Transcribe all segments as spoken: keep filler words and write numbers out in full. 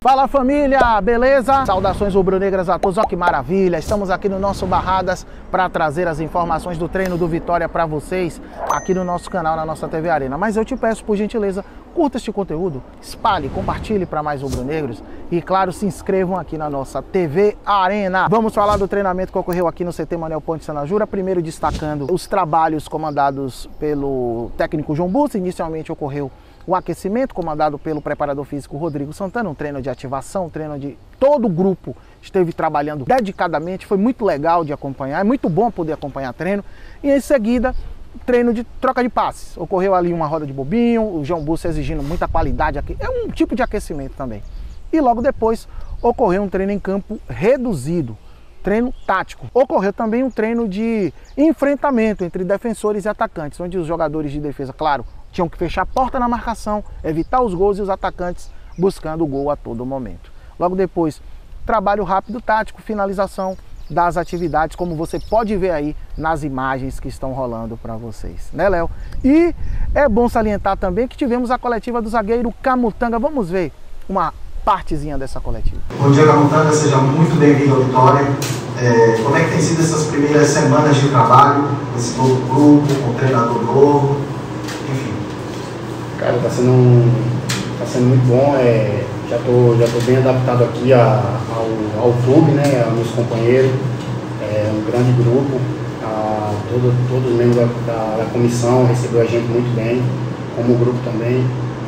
Fala família, beleza? Saudações rubro-negras a todos, ó que maravilha! Estamos aqui no nosso Barradas para trazer as informações do treino do Vitória para vocês aqui no nosso canal, na nossa T V Arena. Mas eu te peço, por gentileza, curta este conteúdo, espalhe, compartilhe para mais rubro-negros e, claro, se inscrevam aqui na nossa T V Arena. Vamos falar do treinamento que ocorreu aqui no C T Manuel Ponte Sanajura, primeiro destacando os trabalhos comandados pelo técnico João Bussi. Inicialmente ocorreu o aquecimento comandado pelo preparador físico Rodrigo Santana, um treino de ativação, um treino de todo o grupo esteve trabalhando dedicadamente, foi muito legal de acompanhar, é muito bom poder acompanhar treino. E em seguida, treino de troca de passes. Ocorreu ali uma roda de bobinho, o João Bussi exigindo muita qualidade aqui, é um tipo de aquecimento também. E logo depois ocorreu um treino em campo reduzido, treino tático. Ocorreu também um treino de enfrentamento entre defensores e atacantes, onde os jogadores de defesa, claro, tinham que fechar a porta na marcação, evitar os gols e os atacantes buscando o gol a todo momento. Logo depois, trabalho rápido tático, finalização das atividades, como você pode ver aí nas imagens que estão rolando para vocês, né, Léo? E é bom salientar também que tivemos a coletiva do zagueiro Camutanga. Vamos ver uma partezinha dessa coletiva. Bom dia, Camutanga, seja muito bem-vindo ao Vitória. É, como é que tem sido essas primeiras semanas de trabalho, esse novo grupo, com um treinador novo, enfim? Cara, tá sendo, um, tá sendo muito bom, é, já tô, já tô bem adaptado aqui a, ao, ao clube, né, aos meus companheiros, é um grande grupo, a, todo, todos os membros da, da, da comissão recebeu a gente muito bem, como o grupo também,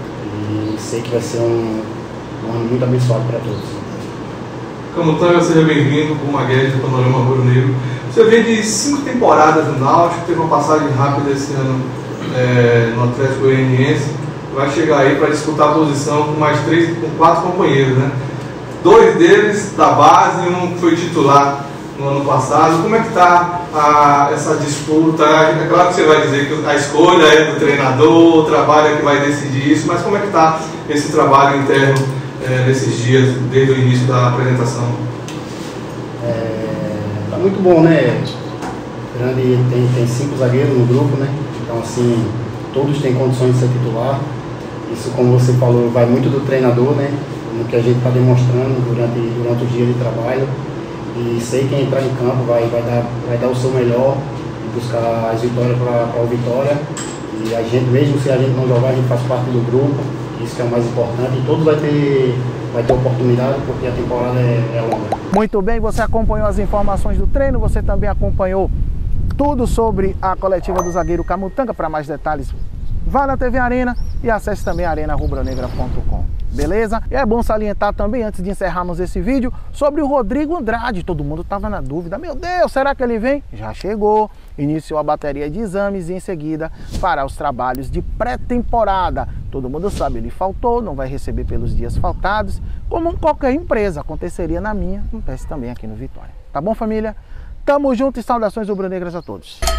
e sei que vai ser um, um ano muito abençoado para todos. Camutanga, seja bem-vindo com o Maguete do Panorama Rubro-Negro. Você vem de cinco temporadas no Náutico, teve uma passagem rápida esse ano é, no Atlético Goianiense, vai chegar aí para disputar a posição com mais três, com quatro companheiros, né? Dois deles da base, um foi titular no ano passado. Como é que está essa disputa? É claro que você vai dizer que a escolha é do treinador, o trabalho é que vai decidir isso, mas como é que está esse trabalho interno é, nesses dias, desde o início da apresentação? É, tá muito bom, né? Grande, tem, tem cinco zagueiros no grupo, né? Então, assim, todos têm condições de ser titular. Isso, como você falou, vai muito do treinador, né? No que a gente está demonstrando durante, durante o dia de trabalho. E sei que quem entrar em campo vai, vai, dar, vai dar o seu melhor e buscar as vitórias para o Vitória. E a gente, mesmo se a gente não jogar, a gente faz parte do grupo. Isso que é o mais importante. E todos vai ter, vai ter oportunidade, porque a temporada é, é longa. Muito bem, você acompanhou as informações do treino, você também acompanhou tudo sobre a coletiva do zagueiro Camutanga. Para mais detalhes, vá na T V Arena e acesse também arena rubro negra ponto com. Beleza? E é bom salientar também, antes de encerrarmos esse vídeo, sobre o Rodrigo Andrade. Todo mundo estava na dúvida, meu Deus, será que ele vem? Já chegou, iniciou a bateria de exames e em seguida fará os trabalhos de pré-temporada. Todo mundo sabe, ele faltou, não vai receber pelos dias faltados, como qualquer empresa, aconteceria na minha, acontece também aqui no Vitória. Tá bom, família? Tamo junto e saudações rubro-negras a todos.